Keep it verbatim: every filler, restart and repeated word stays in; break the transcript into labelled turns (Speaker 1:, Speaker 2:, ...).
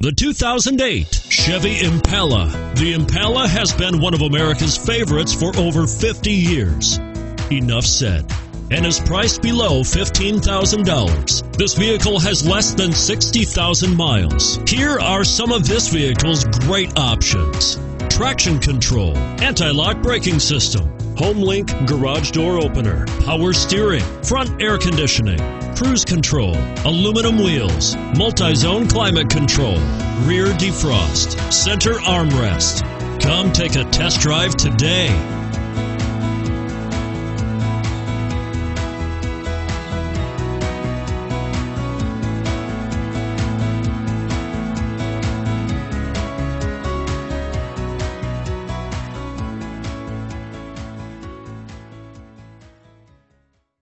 Speaker 1: The two thousand eight Chevy Impala. The Impala has been one of America's favorites for over fifty years. Enough said. And is priced below fifteen thousand dollars. This vehicle has less than sixty thousand miles. Here are some of this vehicle's great options: traction control, anti-lock braking system, HomeLink garage door opener, power steering, front air conditioning, cruise control, aluminum wheels, multi-zone climate control, rear defrost, center armrest. Come take a test drive today.